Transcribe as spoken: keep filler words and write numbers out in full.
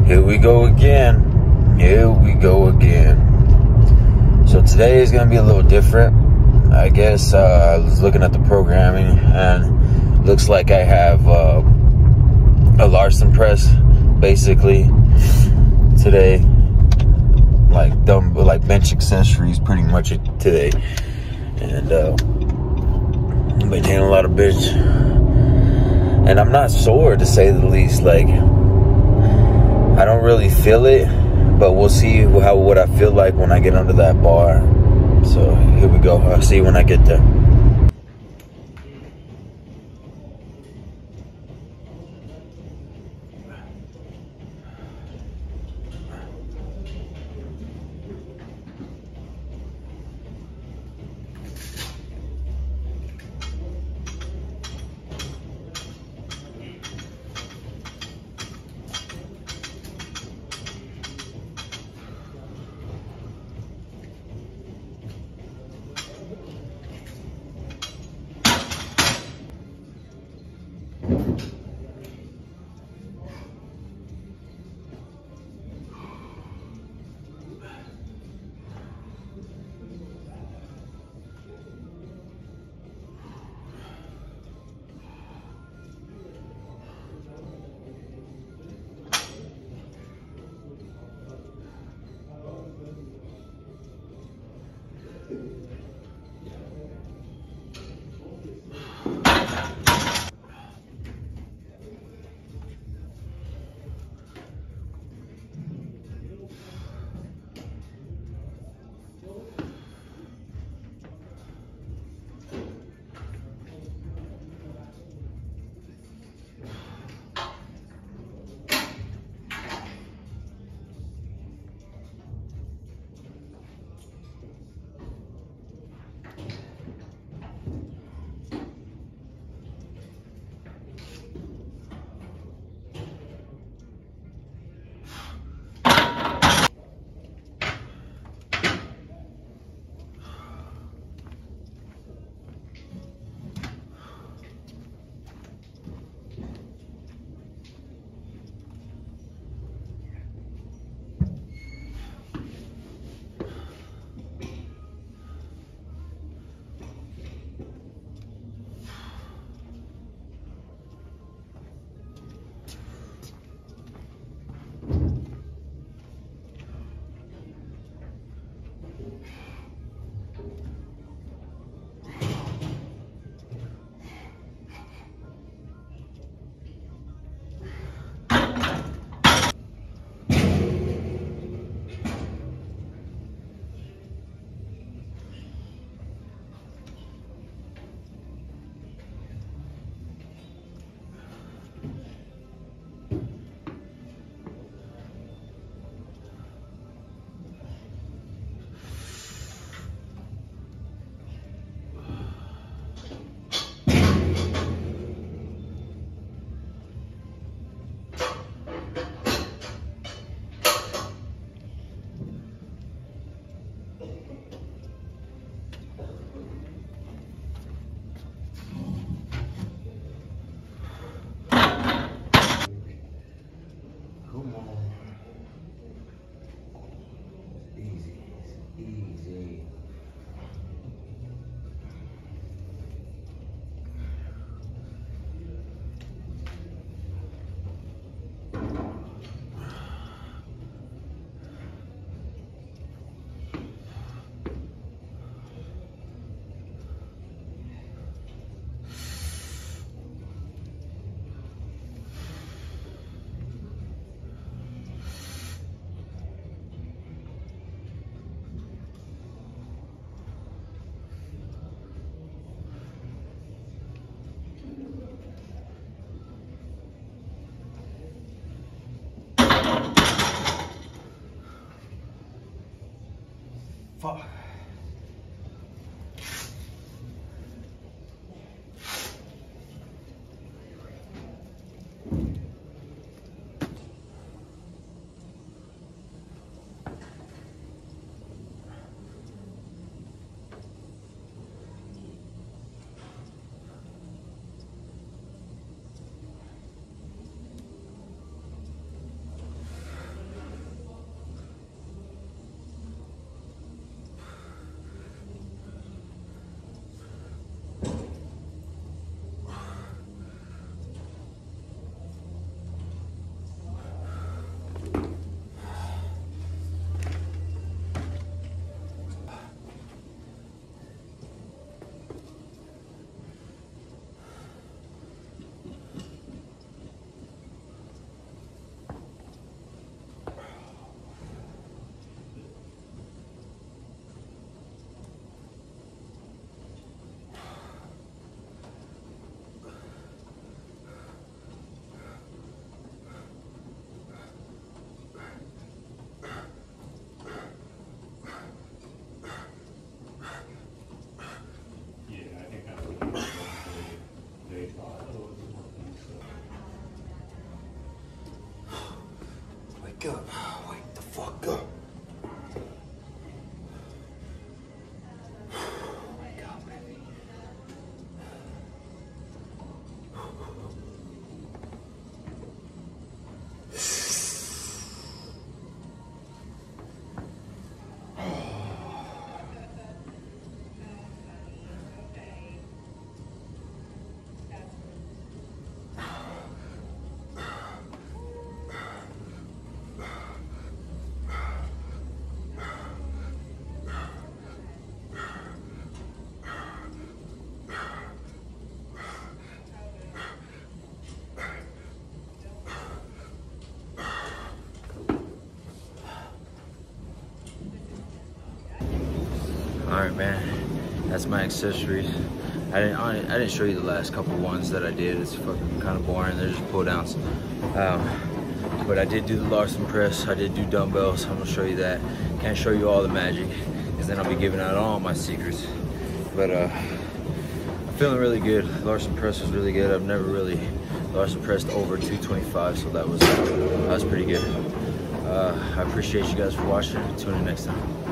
Here we go again. Here we go again. So today is going to be a little different. I guess uh, I was looking at the programming and looks like I have uh, a Larson press basically today. Like dumb, like bench accessories pretty much today. And uh, I've been hitting a lot of bench. And I'm not sore to say the least. Like, I don't really feel it, but we'll see how what I feel like when I get under that bar. So here we go. I'll see you when I get there. Fuck. Wake up. Wake the fuck up. Wake up, baby. All right, man, that's my accessories. I didn't I didn't show you the last couple ones that I did. It's fucking kind of boring. They're just pull downs. Um, but I did do the Larson press. I did do dumbbells. I'm gonna show you that. Can't show you all the magic, because then I'll be giving out all my secrets. But uh, I'm feeling really good. Larson press was really good. I've never really Larson pressed over two twenty-five, so that was that was pretty good. Uh, I appreciate you guys for watching. Tune in next time.